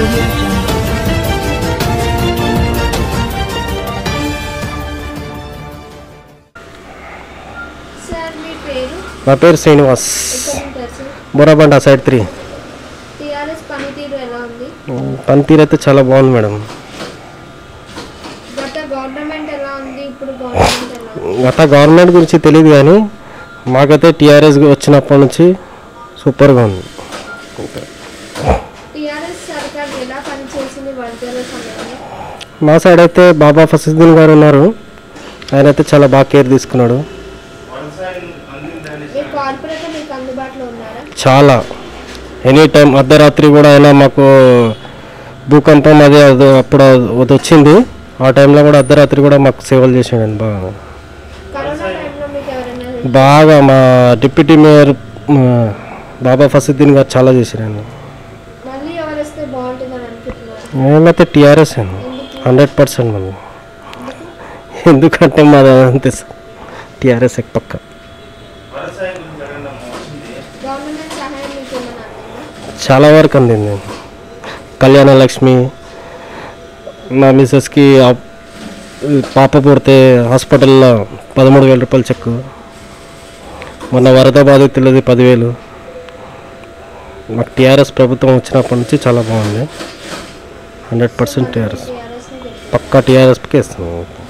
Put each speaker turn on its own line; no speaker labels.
నా పేరు శ్రీనివాస్, బొరబండ సైడ్ 3. పనితీరు అయితే చాలా బాగుంది మేడం. గత గవర్నమెంట్ గురించి తెలియదు కానీ మాకైతే టీఆర్ఎస్ వచ్చినప్పటి నుంచి సూపర్గా ఉంది. మా సైడ్ అయితే బాబా ఫసీద్దీన్ గారు ఉన్నారు, ఆయన అయితే చాలా బాగా కేర్ తీసుకున్నాడు. చాలా ఎనీ టైం అర్ధరాత్రి కూడా అయినా మాకు భూకంపం అది అప్పుడు అది వచ్చింది, ఆ టైంలో కూడా అర్ధరాత్రి కూడా మాకు సేవలు చేసాడండి. బాగా మా డిప్యూటీ మేయర్ బాబా ఫసీద్దీన్ గారు చాలా చేశారండి. మేమైతే టీఆర్ఎస్ అండి 100% మంది. ఎందుకంటే మాది అంతే టీఆర్ఎస్ పక్క. చాలా వరకు అందింది. కళ్యాణ లక్ష్మి, మా మిసెస్కి పాప పుడితే హాస్పిటల్లో 13,000 రూపాయలు చెక్కు, మొన్న వరద బాధితులది 10,000. మాకు టీఆర్ఎస్ ప్రభుత్వం వచ్చినప్పటి నుంచి చాలా బాగుంది. 100% టీఆర్ఎస్, పక్కా టీఆర్ఎస్కే ఇస్తున్నాం.